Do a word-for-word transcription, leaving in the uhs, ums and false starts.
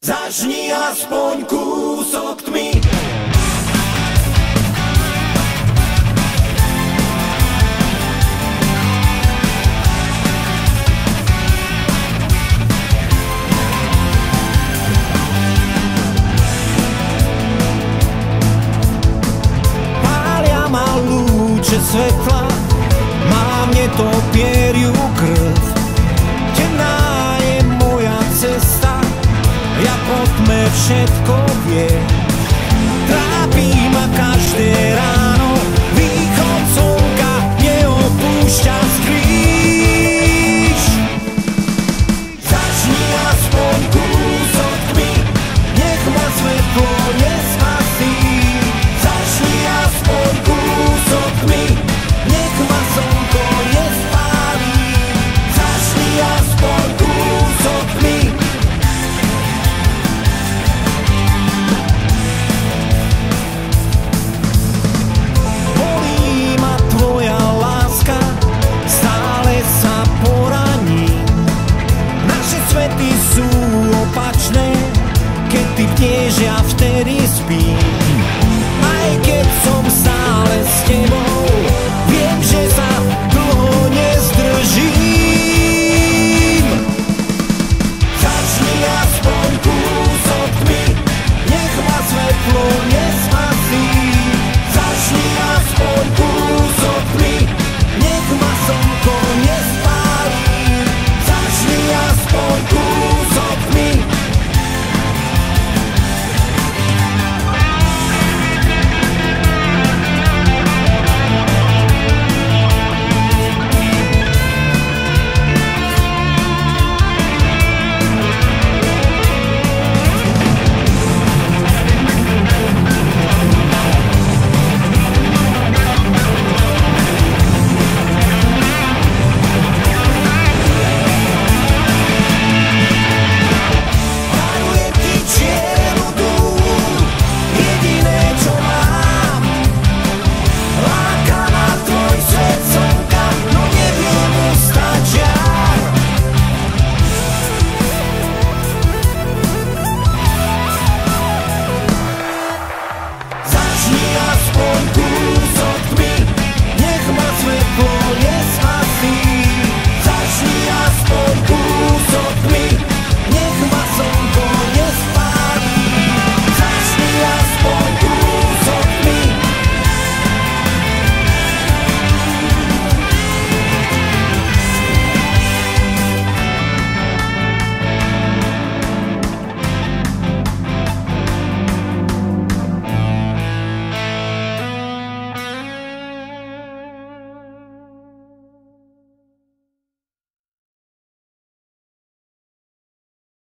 Zažni aspoň kúsok tmy. Pália ma lúče svetla, mám netopieriu krv. Temná je moja cesta, ja po tme všetko viem. Trápí ma každé ráno, východ slnka neopúšťa skrýš. Začni aspoň kúsok tmy, nech ma svetlo nespasí. Začni aspoň kúsok tmy, nech ma slnko nespálí. Začni aspoň kúsok tmy. Sú opačné, keď ty bdeš, ja vtedy spím. Aj keď som stále s tebou, viem, že sa dlho nezdržím. Začni aspoň kúsok tmy, nech ma svetlo